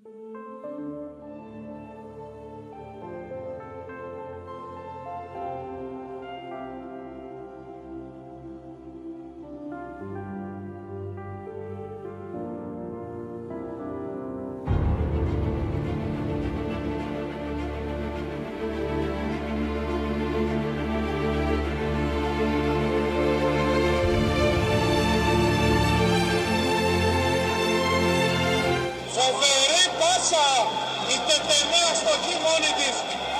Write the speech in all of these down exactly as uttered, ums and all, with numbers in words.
Φοβερή πάσα, η Τετενέα στο χειμώνι της.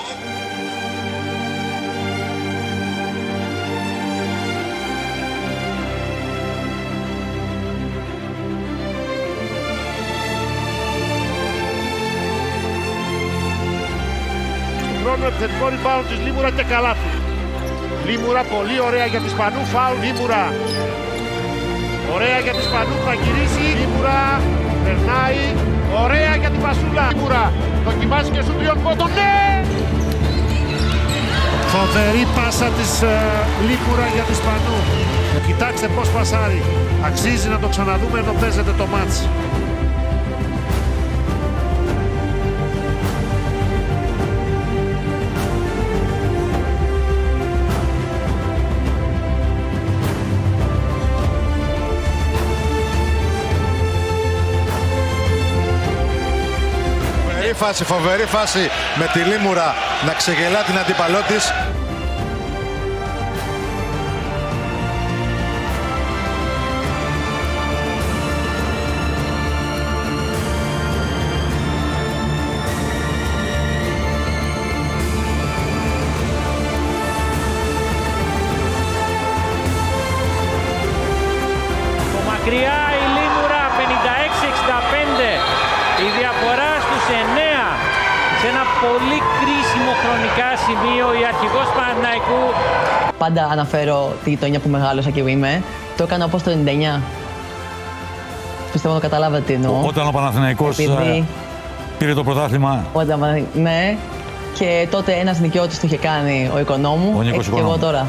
Στον χρόνο επιθετικό rebound της Λίμουρα και καλάθι. Λίμουρα πολύ ωραία για τη Σπανού, φάουλ Λίμουρα. Ωραία για τη Σπανού, θα γυρίσει, Λίμουρα περνάει, ωραία για την Πασούλα. Λίμουρα δοκιμάζει και σου τριών πόντων, ναι! Φοβερή πάσα της uh, Λίμουρα για τη Σπανού. Κοιτάξτε πώς πασάρει, αξίζει να το ξαναδούμε ενώ παίζεται το μάτς. Φάση, φοβερή φάση με τη Λίμουρα να ξεγελά την αντίπαλό της. Από μακριά η Λίμουρα πενήντα έξι εξήντα πέντε. Η διαφορά στους εννέα, σε ένα πολύ κρίσιμο χρονικά σημείο, η αρχηγός Παναθηναϊκού. Πάντα αναφέρω τη γειτονιά που μεγάλωσα και εγώ είμαι. Το έκανα όπως το ενενήντα εννιά. Πιστεύω να καταλάβατε τι εννοώ. Όταν ο Παναθηναϊκός Επειδή... πήρε το πρωτάθλημα. Όταν, ναι. Και τότε ένας νοικιώτης το είχε κάνει ο Οικονόμου. Ο Νίκος Οικονόμου. Και εγώ τώρα.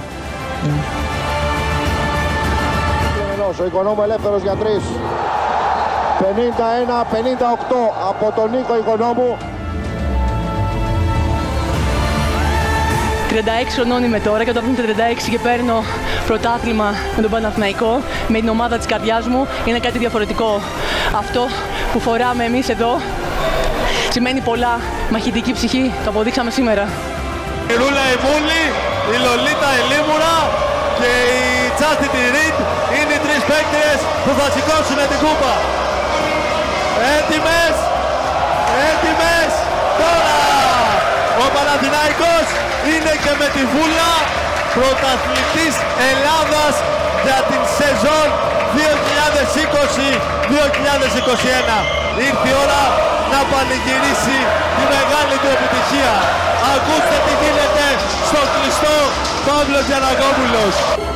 Ο Οικονόμου ελεύθερος για τρεις. πενήντα ένα πενήντα οκτώ από τον Νίκο Οικονόμου. τριάντα έξι χρονών είμαι τώρα και όταν βγαίνω τριάντα έξι και παίρνω πρωτάθλημα με τον Παναθηναϊκό, με την ομάδα της καρδιάς μου, είναι κάτι διαφορετικό. Αυτό που φοράμε εμείς εδώ σημαίνει πολλά. Μαχητική ψυχή, το αποδείξαμε σήμερα. Η Ρούλα η Μούλη, η Λολίτα η Λίμουρα και η Chastity Reed είναι οι τρεις παίκτες που θα σηκώσουν την κούπα. Έτοιμες, έτοιμες, τώρα! Ο Παναθηναϊκός είναι και με τη βούλα πρωταθλητής Ελλάδας για την σεζόν δύο χιλιάδες είκοσι δύο χιλιάδες είκοσι ένα. Ήρθε η ώρα να πανηγυρίσει τη μεγάλη του επιτυχία. Ακούστε τι γίνεται στο κλειστό Παύλος Γιαννακόπουλος.